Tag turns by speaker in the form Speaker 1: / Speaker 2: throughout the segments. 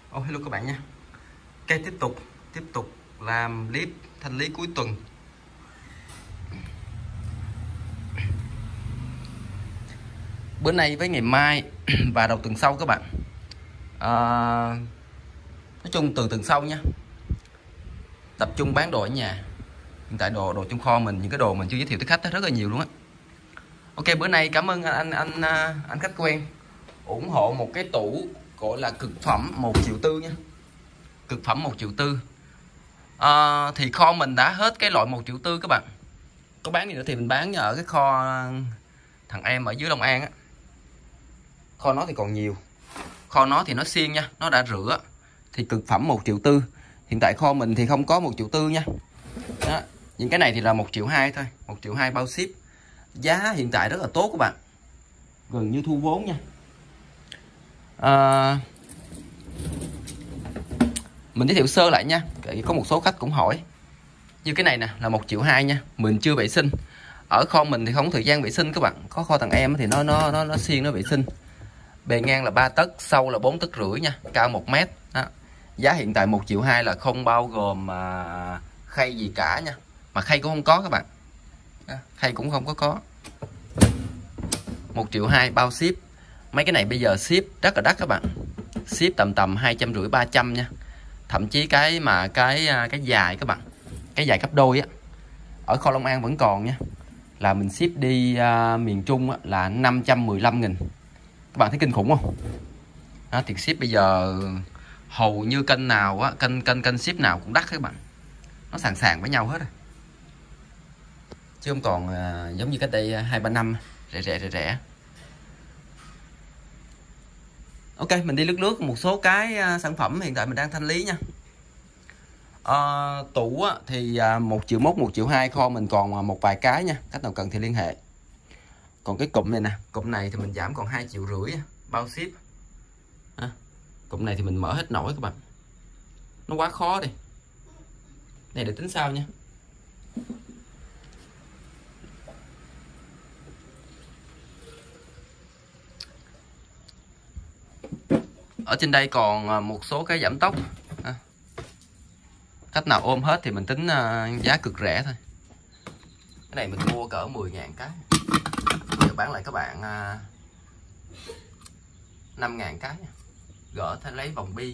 Speaker 1: Oh, hello các bạn nha. Ok, tiếp tục làm clip thanh lý cuối tuần. Bữa nay với ngày mai và đầu tuần sau các bạn. Nói chung từ tuần sau nha, tập trung bán đồ ở nhà. Hiện tại đồ trong kho mình, những cái đồ mình chưa giới thiệu tới khách rất là nhiều luôn á. Ok, bữa nay cảm ơn anh khách quen ủng hộ một cái tủ gọi là cực phẩm 1,4 triệu nha. Cực phẩm 1,4 triệu. Thì kho mình đã hết cái loại 1,4 triệu các bạn. Có bán gì nữa thì mình bán ở cái kho thằng em ở dưới Long An á. Kho nó thì còn nhiều. Kho nó thì nó xiên nha, nó đã rửa. Thì cực phẩm 1,4 triệu. Hiện tại kho mình thì không có 1,4 triệu nha. Đó. Những cái này thì là 1,2 triệu thôi, 1,2 triệu bao ship. Giá hiện tại rất là tốt các bạn, gần như thu vốn nha. Mình giới thiệu sơ lại nha, có một số khách cũng hỏi. Như cái này nè là 1,2 triệu nha, mình chưa vệ sinh. Ở kho mình thì không có thời gian vệ sinh các bạn. Có kho thằng em thì nó xiên nó vệ sinh. Bề ngang là 3 tấc, sâu là 4,5 tấc nha, cao 1 mét. Đó. Giá hiện tại 1,2 triệu là không bao gồm khay gì cả nha. Mà khay cũng không có các bạn. Đó. Khay cũng không có. 1,2 triệu bao ship. Mấy cái này bây giờ ship rất là đắt các bạn. Ship tầm 250 300 nha. Thậm chí cái dài các bạn, cái dài gấp đôi á, ở kho Long An vẫn còn nha, là mình ship đi miền Trung á, là 515.000. Các bạn thấy kinh khủng không? Đó, tiền ship bây giờ hầu như kênh nào á, kênh ship nào cũng đắt các bạn. Nó sàn với nhau hết rồi, chứ không còn giống như cách đây 2-3 năm rẻ. Ok, mình đi lướt một số cái sản phẩm hiện tại mình đang thanh lý nha. Tủ thì 1,1 triệu, 1,2 triệu kho mình còn một vài cái nha, khách nào cần thì liên hệ. Còn cái cụm này nè, cụm này thì mình giảm còn 2,5 triệu bao ship. Cụm này thì mình mở hết nổi các bạn, nó quá khó đi, này để tính sau nha. Ở trên đây còn một số cái giảm tốc. Khách nào ôm hết thì mình tính giá cực rẻ thôi. Cái này mình mua cỡ 10.000 cái, giờ bán lại các bạn 5.000 cái nha. Gỡ thay lấy vòng bi,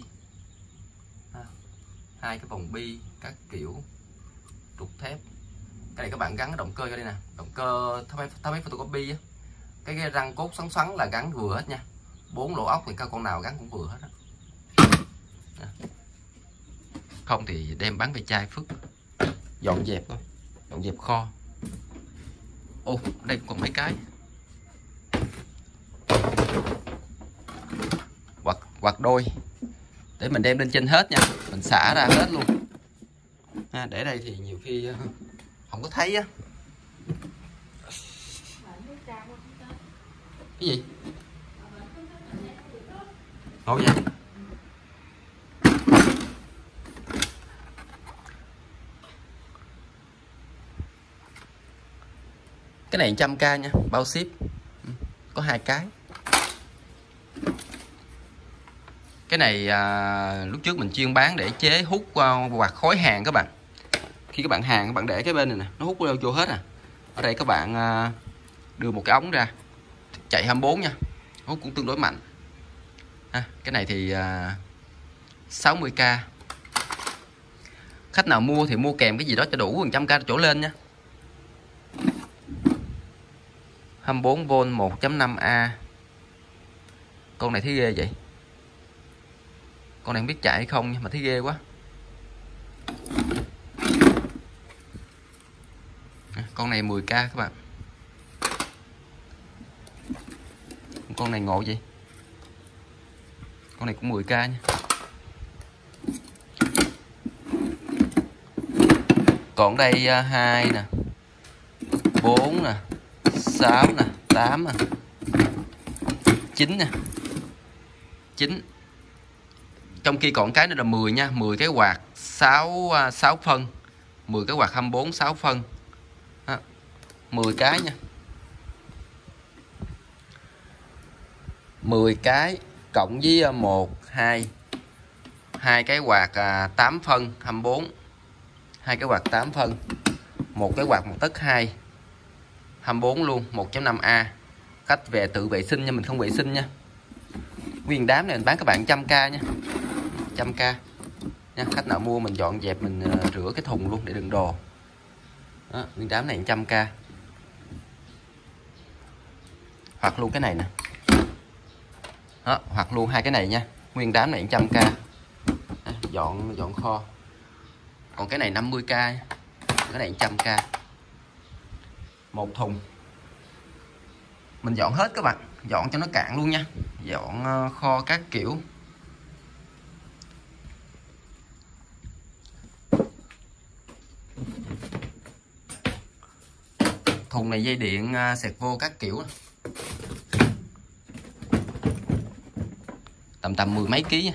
Speaker 1: 2 cái vòng bi các kiểu, trục thép. Cái này các bạn gắn cái động cơ cho đây nè, động cơ tháo máy photocopy á. Cái răng cốt xoắn là gắn vừa hết nha. 4 lỗ ốc thì các con nào gắn cũng vừa hết á. Không thì đem bán về chai Phước dọn dẹp thôi, dọn dẹp kho. Ô, đây còn mấy cái quạt đôi để mình đem lên trên hết nha, mình xả ra hết luôn. Để đây thì nhiều khi không có thấy á. Cái gì ngon vậy? Cái này 100k nha, bao ship. Có 2 cái. Cái này lúc trước mình chuyên bán để chế hút quạt khói hàng các bạn. Khi các bạn hàng, các bạn để cái bên này nè, nó hút vô hết à. Ở đây các bạn đưa một cái ống ra, chạy 24 nha, hút cũng tương đối mạnh. Cái này thì 60k. Khách nào mua thì mua kèm cái gì đó cho đủ 100k chỗ lên nha. 24V 1.5A. Con này thấy ghê vậy. Con này không biết chạy hay không nhưng mà thấy ghê quá. Con này 10k các bạn. Con này ngộ vậy. Con này cũng 10k nha. Còn đây 2 nè, 4 nè, 6 nè, 8 nè, 9 nè, 9. Trong khi còn cái nữa là 10 nha, 10 cái quạt 6 phân, 10 cái quạt 24 6 phân. 10 cái nha. 10 cái cộng với 1 2 hai cái quạt 8 phân 24, hai cái quạt 8 phân, một cái quạt 1 tấc 2 24 luôn, 1.5A. Khách về tự vệ sinh nha, mình không vệ sinh nha. Nguyên đám này mình bán các bạn 100k nha, 100k nha. Khách nào mua mình dọn dẹp, mình rửa cái thùng luôn để đựng đồ. Đó, nguyên đám này 100k. Hoặc luôn cái này nè. Đó, hoặc luôn hai cái này nha. Nguyên đám này 100k. Dọn kho. Còn cái này 50k, cái này 100k. Một thùng. Mình dọn hết các bạn, dọn cho nó cạn luôn nha. Dọn kho các kiểu. Thùng này dây điện xẹt vô các kiểu. Tầm mười mấy ký.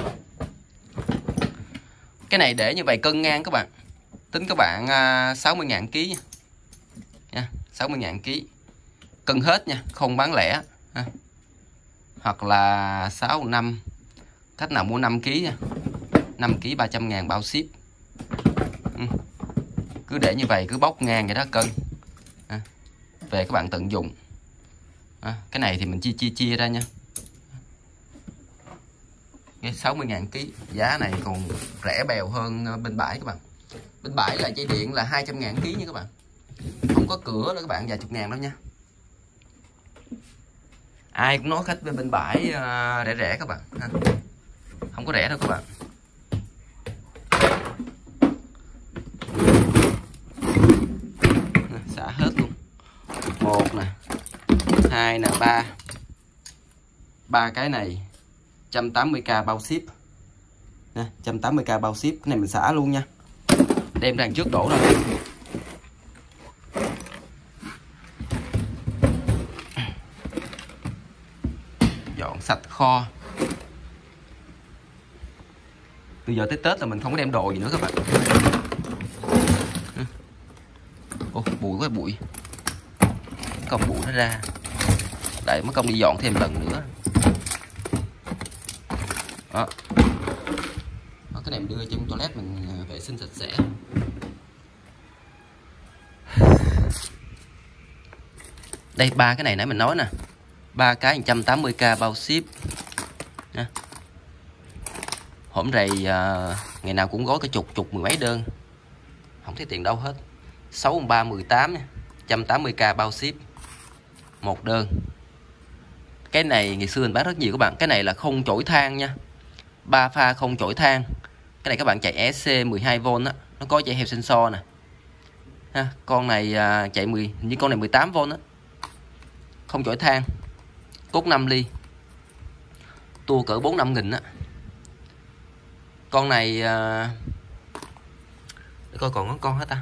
Speaker 1: Cái này để như vậy cân ngang các bạn. Tính các bạn 60.000 ký nha. 60.000 ký. Cân hết nha, không bán lẻ. Hoặc là 6 5. Khách nào mua 5 kg nha. 5 kg 300.000 bao ship. Cứ để như vậy, cứ bóc ngang vậy đó cân. Về các bạn tận dụng. Cái này thì mình chia ra nha. 60.000 ký. Giá này còn rẻ bèo hơn bên bãi các bạn. Bên bãi là dây điện là 200.000 ký nha các bạn. Không có cửa đó các bạn, vài chục ngàn đâu nha. Ai cũng nói khách bên bãi rẻ các bạn. Không có rẻ đâu các bạn. Xả hết luôn. 1 nè, 2 nè, 3. 3 cái này 180k bao ship. Nè, 180k bao ship. Cái này mình xả luôn nha. Đem ra trước đổ ra. Dọn sạch kho. Từ giờ tới Tết là mình không có đem đồ gì nữa các bạn. Ô, bụi quá bụi. Còn bụi nó ra. Để mất công đi dọn thêm lần nữa. Đó. Cái này mình đưa trong toilet mình vệ sinh sạch sẽ. Đây 3 cái này nãy mình nói nè. 3 cái 180k bao ship nha. Hổm rày ngày nào cũng gói cái chục mười mấy đơn. Không thấy tiền đâu hết. 6 3 18 nha. 180k bao ship. Một đơn. Cái này ngày xưa mình bán rất nhiều các bạn. Cái này là không chổi than nha. 3 pha không chổi than. Cái này các bạn chạy EC 12V á, nó có chạy heo sensor nè. Ha, con này chạy như con này 18V á. Không chổi than. Cốt 5 ly. Tua cỡ 4-5 nghìn á. Con này để coi còn có con hết ta.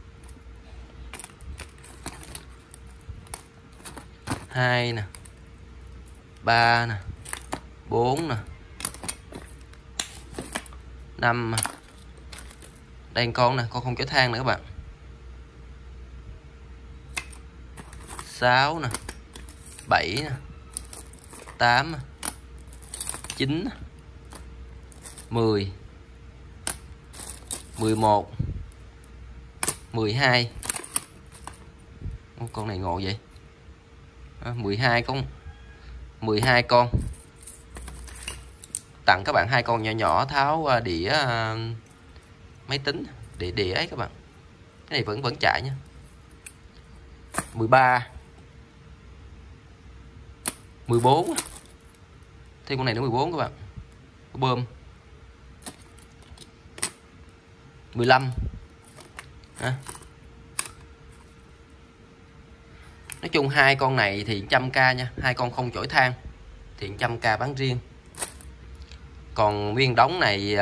Speaker 1: 2 nè. 3 nè. 4 nè. 5. Đây con nè, con không chở than nè các bạn. 6 nè. 7 nè. 8 nè. 9 nè. 10. 11. 12. Con này ngộ vậy. 12 con. 12 con. Tặng các bạn 2 con nhỏ nhỏ tháo đĩa máy tính, đĩa ấy các bạn. Cái này vẫn chạy nha. 13. 14. Thêm con này nữa 14 các bạn. Có bơm. 15. Ha. Nói chung 2 con này thì 100k nha. 2 con không chổi than thì 100k bán riêng. Còn nguyên đống này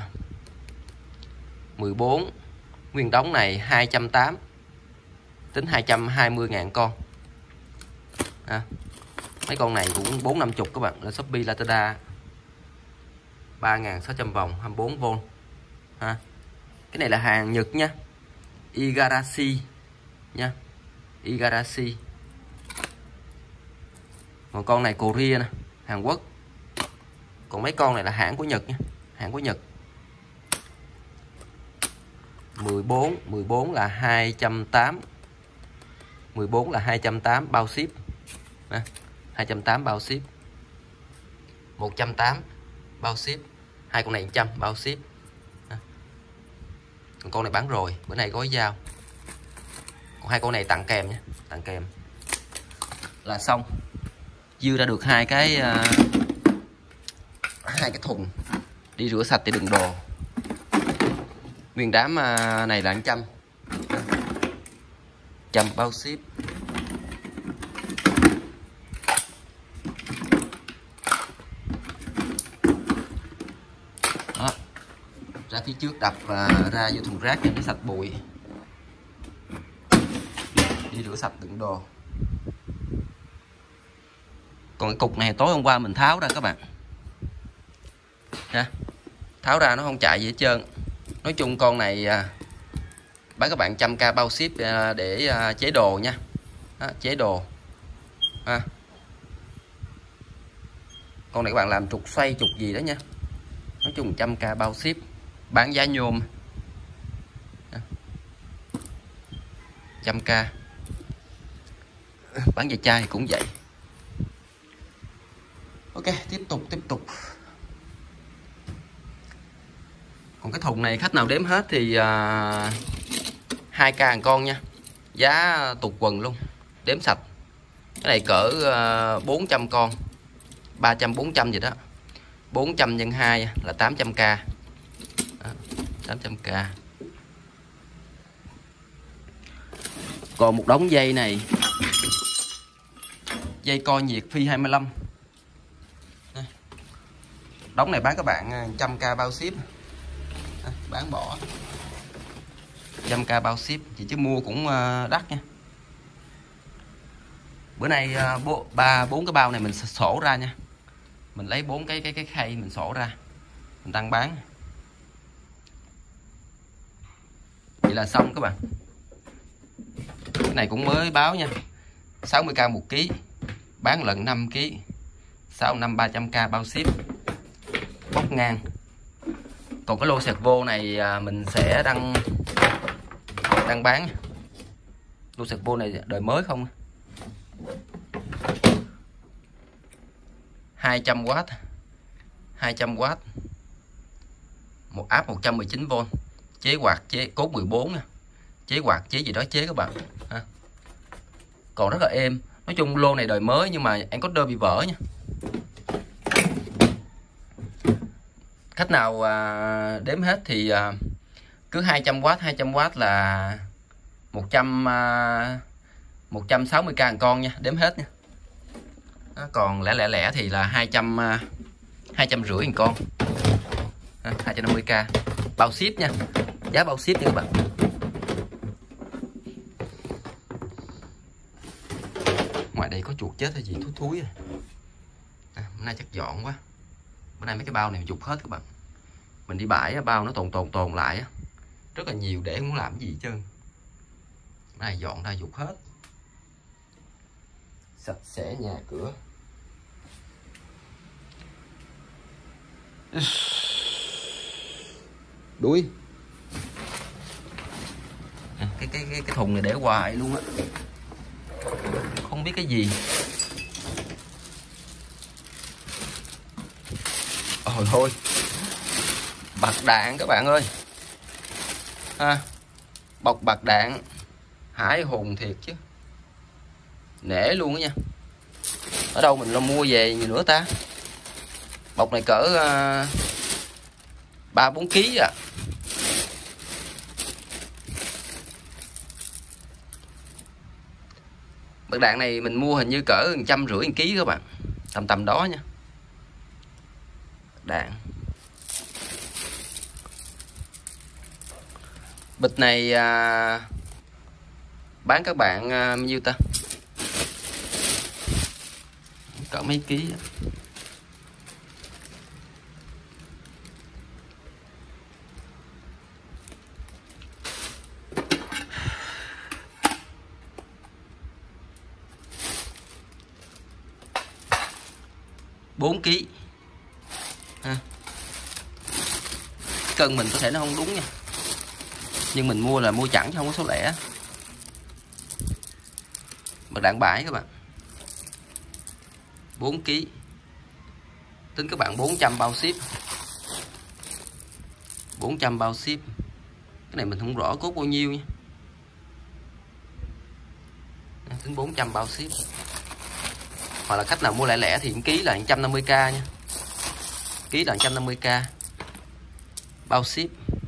Speaker 1: 14. Nguyên đống này 280. Tính 220.000 con. Mấy con này cũng 4-50 các bạn. Ở Shopee Lazada 3.600 vòng 24V. Cái này là hàng Nhật nha. Igarashi nha. Igarashi. Còn con này Korea nè, Hàn Quốc. Còn mấy con này là hãng của Nhật nha. hàng của Nhật. 14 là 280. 14 là 280 bao ship. 280 bao ship. 180 bao ship. Hai con này 100 bao ship. Còn con này bán rồi, bữa nay gói giao. Còn hai con này tặng kèm nha, tặng kèm là xong. Dư ra được hai cái thùng đi rửa sạch để đựng đồ. Nguyên đám này là 100. 100 bao ship. Đó. Ra phía trước đập và ra vô thùng rác để sạch bụi. Đi rửa sạch đựng đồ. Còn cái cục này tối hôm qua mình tháo ra các bạn. Nha. Tháo ra nó không chạy gì hết trơn. Nói chung con này bán các bạn 100k bao ship để chế đồ nha. Đó, chế đồ. Con này các bạn làm trục xoay trục gì đó nha. Nói chung 100k bao ship, bán giá nhôm. 100k. Bán về chai cũng vậy. Ok, tiếp tục. Còn cái thùng này khách nào đếm hết thì 2k con nha. Giá tụt quần luôn. Đếm sạch. Cái này cỡ 400 con. 300 400 gì đó. 400 nhân 2 là 800k. 800k. Còn một đống dây này. Dây co nhiệt phi 25. Đống này bán các bạn 100k bao ship. Bán bỏ 100k bao ship. Chị chứ mua cũng đắt nha. Bữa nay 4 cái bao này mình sổ ra nha. Mình lấy 4 cái khay mình sổ ra. Mình đăng bán. Vậy là xong các bạn. Cái này cũng mới báo nha. 60k 1 kg. Bán lần 5 kg. 6 5 300k bao ship. Bóc ngang. Còn cái lô sạc vô này mình sẽ đăng bán. Lô sạc vô này đời mới không. 200W. 200W. Một áp 119V. Chế quạt, chế cốt 14 nè. Chế quạt, chế gì đó chế các bạn. Còn rất là êm. Nói chung lô này đời mới nhưng mà encoder bị vỡ nha. Khách nào đếm hết thì cứ 200W là 160k một con nha, đếm hết nha. Đó, còn lẻ thì là 250 một con. 250k bao ship nha. Giá bao ship nha các bạn. Ngoài đây có chuột chết hay gì thúi rồi. Hôm nay chắc dọn quá. Bữa nay mấy cái bao này mình dục hết các bạn. Mình đi bãi bao nó tồn lại rất là nhiều để không muốn làm gì hết trơn. Bữa nay dọn ra dục hết. Sạch sẽ nhà cửa. Đuối. Cái thùng này để hoài luôn á. Không biết cái gì. Ôi thôi. Bạc đạn các bạn ơi. Bọc bạc đạn. Hải hùng thiệt chứ. Nể luôn á nha. Ở đâu mình lo mua về nhiều nữa ta. Bọc này cỡ 3-4 kg à. Bạc đạn này mình mua hình như cỡ 150 kg các bạn. Tầm đó nha. Đạn. Bịch này bán các bạn bao nhiêu ta? Cỡ mấy ký. cân mình có thể nó không đúng nha, nhưng mình mua là mua chẵn chứ không có số lẻ. Mật đạn bãi các bạn, 4 kg, tính các bạn 400 bao ship, 400 bao ship. Cái này mình không rõ cốt bao nhiêu nha, tính 400 bao ship. Hoặc là khách nào mua lẻ lẻ thì ký là 150k nha, ký là 150k bao ship.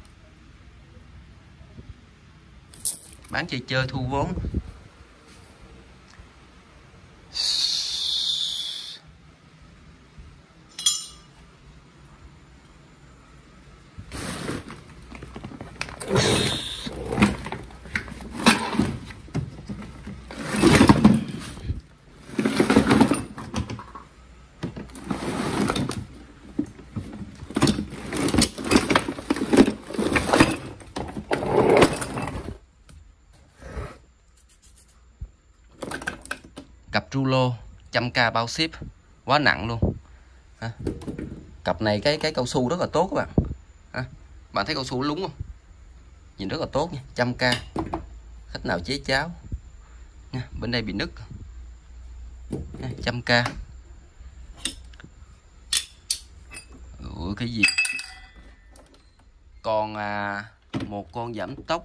Speaker 1: Bán chơi chơi thu vốn. Cặp rulo 100k bao ship, quá nặng luôn. Cặp này cái cao su rất là tốt các bạn. Bạn thấy cao su lúng không? Nhìn rất là tốt nha, 100k. Khách nào chế cháo nha. Bên đây bị nứt, 100k. Cái gì? Còn một con giảm tốc.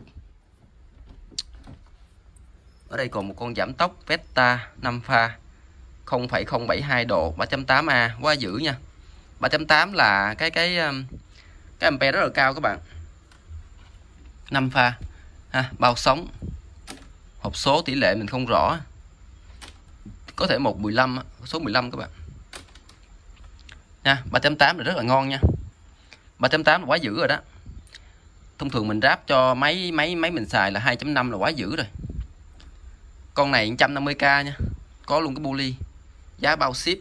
Speaker 1: Ở đây còn một con giảm tốc Vesta 5 pha 0,072 độ 3.8A, quá dữ nha. 3.8 là cái ampere rất là cao các bạn. 5 pha bao sống. Hộp số tỷ lệ mình không rõ, có thể 115, số 15 các bạn nha. 3.8 là rất là ngon nha, 3.8 là quá dữ rồi đó. Thông thường mình ráp cho máy mình xài là 2.5 là quá dữ rồi. Con này 150k nha, có luôn cái buli, giá bao ship.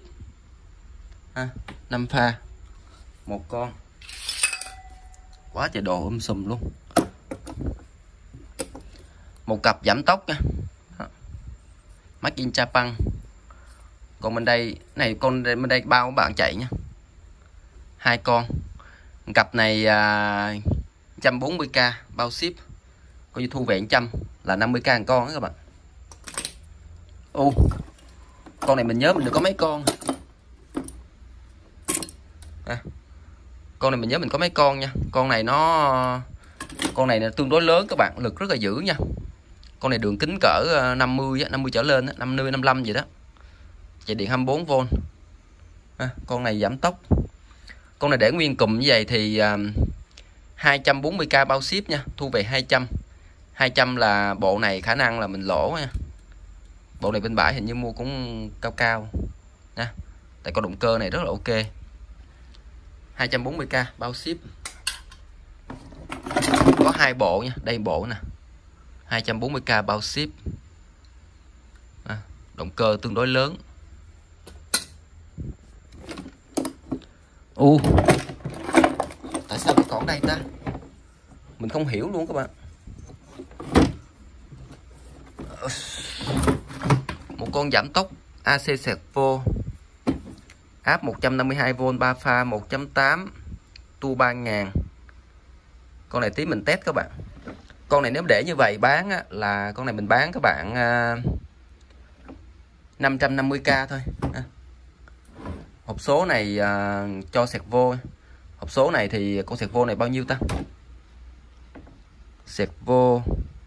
Speaker 1: 5 pha một con, quá trời đồ sùm luôn. Một cặp giảm tốc nha, Made in Japan. Còn bên đây này, con bên đây bao các bạn chạy nha, 2 con. Cặp này 140k bao ship, coi như thu về 100 là 50k một con đó các bạn. Con này mình nhớ mình được có mấy con. Con này mình nhớ mình có mấy con nha. Con này là tương đối lớn các bạn, lực rất là dữ nha. Con này đường kính cỡ 50 trở lên, 50 55 gì đó. Chạy điện 24V. Con này giảm tốc. Con này để nguyên cụm như vậy thì 240k bao ship nha, thu về 200. 200 là bộ này khả năng là mình lỗ nha. Bộ này bên bãi hình như mua cũng cao nha. Tại con động cơ này rất là ok. 240k bao ship. Có 2 bộ nha, đây bộ nè. 240k bao ship. Động cơ tương đối lớn. Tại sao lại còn đây ta? Mình không hiểu luôn các bạn. Một con giảm tốc AC Servo áp 152V 3 pha 1.8 tu 3000. Con này tí mình test các bạn. Con này nếu để như vậy bán là con này mình bán các bạn 550k thôi. Hộp số này cho Servo. Hộp số này thì con Servo này bao nhiêu ta? Servo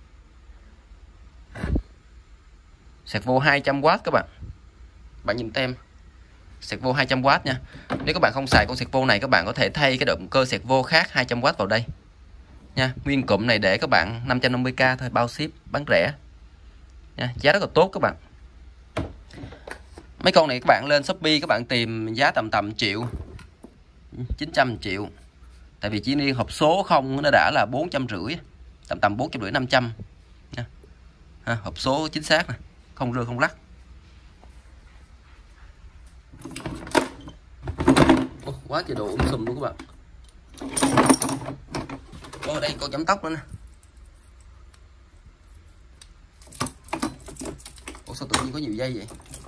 Speaker 1: 200W các bạn. Bạn nhìn tem Servo 200W nha. Nếu các bạn không xài con Servo này, các bạn có thể thay cái động cơ Servo khác 200W vào đây nha. Nguyên cụm này để các bạn 550k thôi, bao ship, bán rẻ nha. Giá rất là tốt các bạn. Mấy con này các bạn lên Shopee các bạn tìm giá tầm triệu, 900 triệu. Tại vì chỉ riêng hộp số không nó đã là 450, tầm 450 500 nha. Hộp số chính xác nè, không rơ không lắc. Quá trời đồ sùm luôn các bạn. Ở đây con chấm tóc nữa nè. Sao tự nhiên có nhiều dây vậy?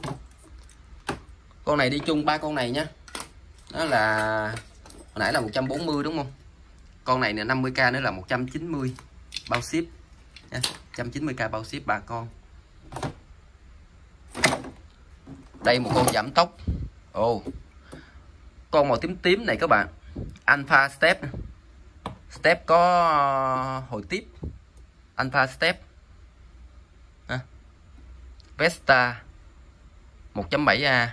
Speaker 1: Con này đi chung 3 con này nhá. Đó là hồi nãy là 140 đúng không? Con này là 50k nữa là 190 bao ship nha. 190k bao ship 3 con. Đây một con giảm tốc. Con màu tím tím này các bạn, Alpha Step. Step có hồi tiếp. Alpha Step. Vesta 1.7A.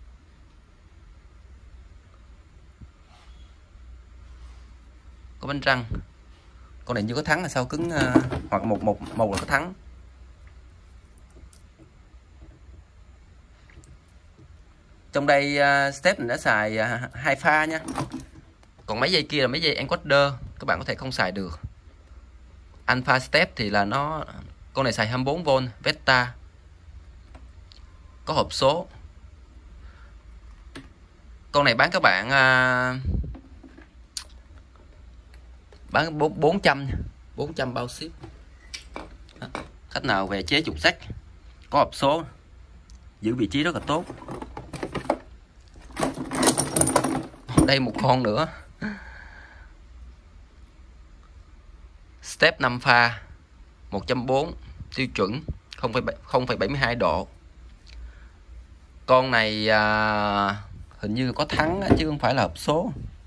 Speaker 1: Có bánh răng. Con này chưa có thắng là sao cứng, hoặc một là có thắng. Trong đây Step này đã xài 2 pha nha. Còn mấy dây kia là mấy dây encoder, các bạn có thể không xài được. Alpha Step thì là con này xài 24V Vesta. Có hộp số. Con này bán các bạn bán 400 bao ship. Khách nào về chế trục sách, có hộp số, giữ vị trí rất là tốt. Đây một con nữa, Step 5 pha 1.4 tiêu chuẩn 0,72 độ. Con này hình như có thắng chứ không phải là hộp số.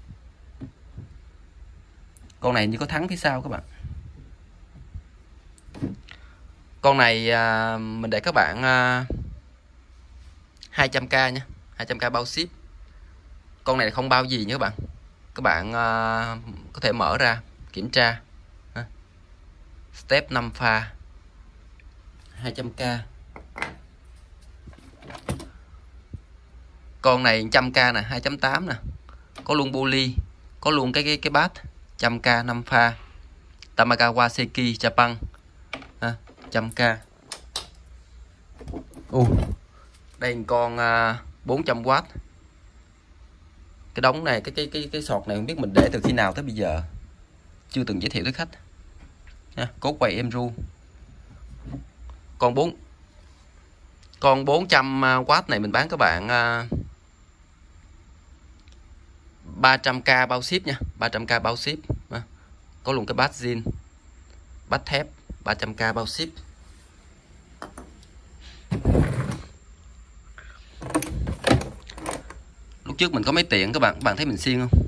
Speaker 1: Con này như có thắng phía sau các bạn. Con này mình để các bạn 200k nha, 200k bao ship. Con này không bao gì nha các bạn. Các bạn có thể mở ra kiểm tra. Step 5 pha 200k. Con này 100k nè, 2.8 nè. Có luôn poly, có luôn cái bát 100k 5 pha. Tamagawa Seiki Japan 100k. Đây con 400W. Cái đống này, cái sọt này không biết mình để từ khi nào tới bây giờ, chưa từng giới thiệu tới khách. Cốt quay em ru. Con 400W này mình bán các bạn 300k bao ship nha, 300k bao ship. Có luôn cái bát zin, bát thép 300k bao ship. Lúc trước mình có mấy tiện các bạn thấy mình xiên không?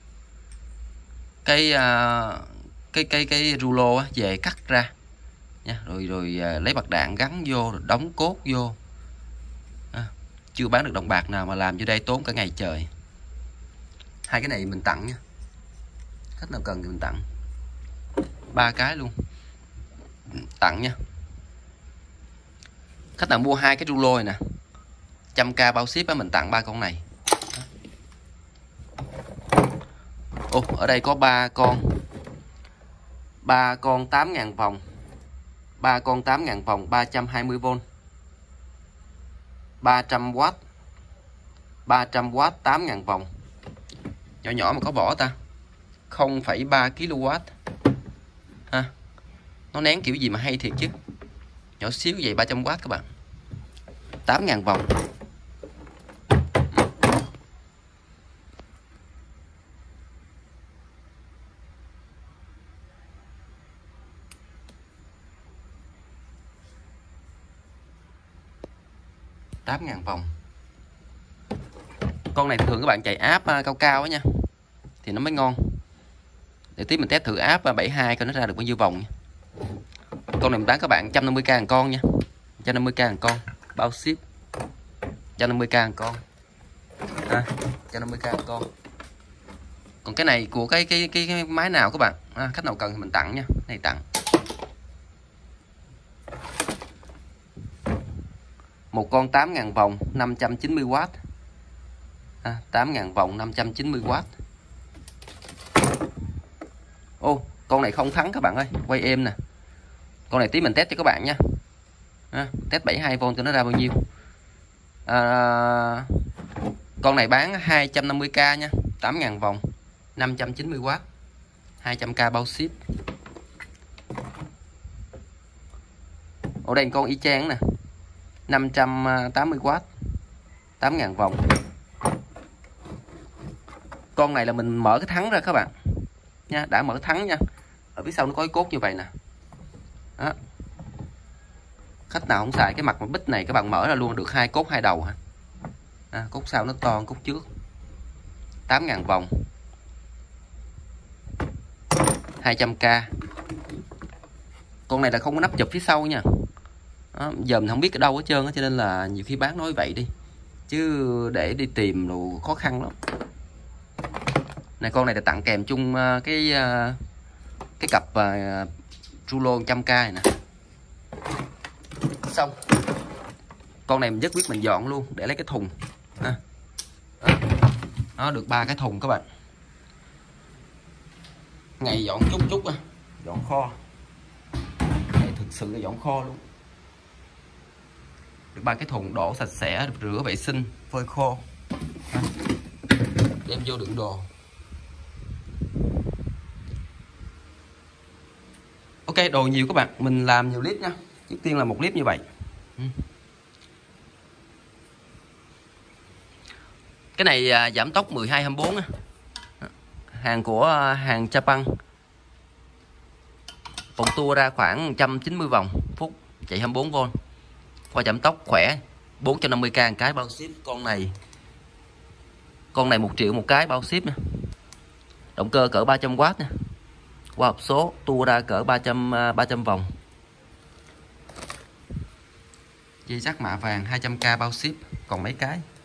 Speaker 1: Cái rulo á, về cắt ra nha, rồi lấy bạc đạn gắn vô rồi đóng cốt vô. Chưa bán được đồng bạc nào mà làm vô đây tốn cả ngày trời. Hai cái này mình tặng nha, khách nào cần thì mình tặng 3 cái luôn, tặng nha. Khách nào mua 2 cái rulo này nè, 100k bao ship á, mình tặng 3 con này. Ở đây có 3 con 8.000 vòng, 3 con 8.000 vòng 320V, 300W 8.000 vòng. Nhỏ nhỏ mà có vỏ ta, 0,3 kW ha. Nó nén kiểu gì mà hay thiệt chứ. Nhỏ xíu vậy 300W các bạn, 8.000 vòng. Vòng. Con này thường các bạn chạy áp cao cao á nha thì nó mới ngon. Để tí mình test thử áp 72 coi nó ra được bao nhiêu vòng nha. Con này mình bán các bạn 150k một con nha, 150k một con bao ship, 150k một con, 150k một con. Còn cái này của cái máy nào các bạn, khách nào cần thì mình tặng nha, này tặng. Một con 8.000 vòng 590W. 8.000 vòng 590W. Con này không thắng các bạn ơi, quay êm nè. Con này tí mình test cho các bạn nha. Test 72V cho nó ra bao nhiêu. Con này bán 250k nha, 8.000 vòng 590W, 200k bao ship. Ở đây con y chang nè, 580W 8.000 vòng. Con này là mình mở cái thắng ra các bạn, nha, đã mở thắng nha. Ở phía sau nó có cái cốt như vậy nè. Đó. Khách nào không xài cái mặt bích này các bạn mở ra luôn được 2 cốt 2 đầu ha. Cốt sau nó to hơn cốt trước. 8.000 vòng. 200k. Con này là không có nắp chụp phía sau nha. Đó, giờ mình không biết ở đâu hết trơn á, cho nên là nhiều khi bán nói vậy đi, chứ để đi tìm đồ khó khăn lắm. Này con này là tặng kèm chung cái cặp rulo 100k này nè. Xong con này mình nhất quyết mình dọn luôn để lấy cái thùng. Nó được 3 cái thùng các bạn. Ngày dọn chút dọn kho. Này thực sự là dọn kho luôn. Được 3 cái thùng đổ sạch sẽ, rửa vệ sinh, phơi khô. Đem vô đựng đồ. Ok, đồ nhiều các bạn, mình làm nhiều clip nha. Trước tiên là một clip như vậy. Cái này giảm tốc 12-24 á. Hàng của hàng Japan. Vòng tua ra khoảng 190 vòng phút, chạy 24V. Qua giảm tốc khỏe, 450k một cái bao ship. Con này 1 triệu một cái bao ship nè. Động cơ cỡ 300W nè. Qua hộp số, tua ra cỡ 300 vòng. Dây chắc mạ vàng 200k bao ship, còn mấy cái.